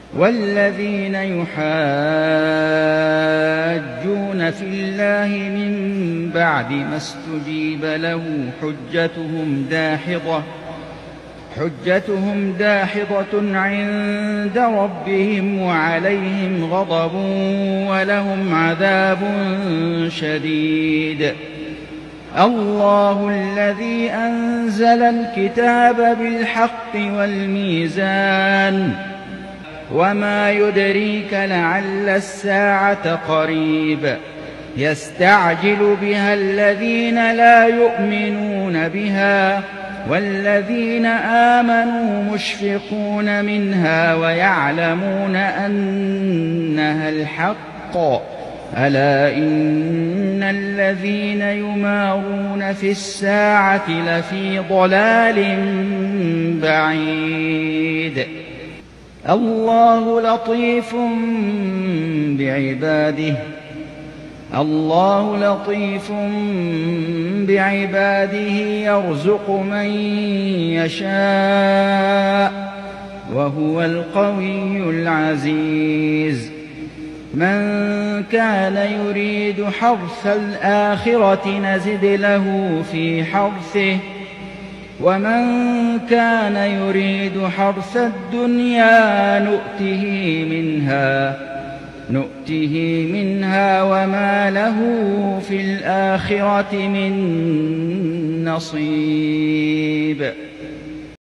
والذين يحاجون في الله من بعد ما استجيب له حجتهم داحضة عند ربهم وعليهم غضب ولهم عذاب شديد. الله الذي أنزل الكتاب بالحق والميزان وما يدريك لعل الساعة قريب يستعجل بها الذين لا يؤمنون بها والذين آمنوا مشفقون منها ويعلمون أنها الحق ألا إن الذين يمارون في الساعة لفي ضلال بعيد. الله لطيف بعباده يرزق من يشاء وهو القوي العزيز. من كان يريد حرث الآخرة نزد له في حرثه ومن كان يريد حرث الدنيا نؤته منها وما له في الآخرة من نصيب.